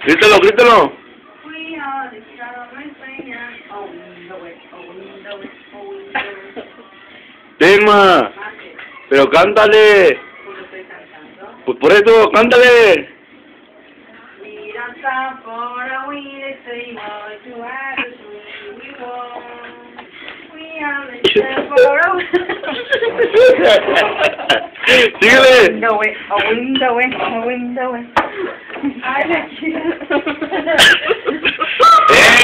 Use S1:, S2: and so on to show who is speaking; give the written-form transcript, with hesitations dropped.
S1: Grítalo, grítalo.
S2: We are the stars singing. Oh, window it, oh, window it, oh, window it.
S1: Tema. Pero cántale.
S2: ¿Cómo estoy cantando?
S1: Pues por eso, cántale.
S2: We don't stop for a window anymore to have a swing we go. We are the stars for a
S1: Síguele.
S2: window it, oh, window it, oh, window it. Ay, la chica.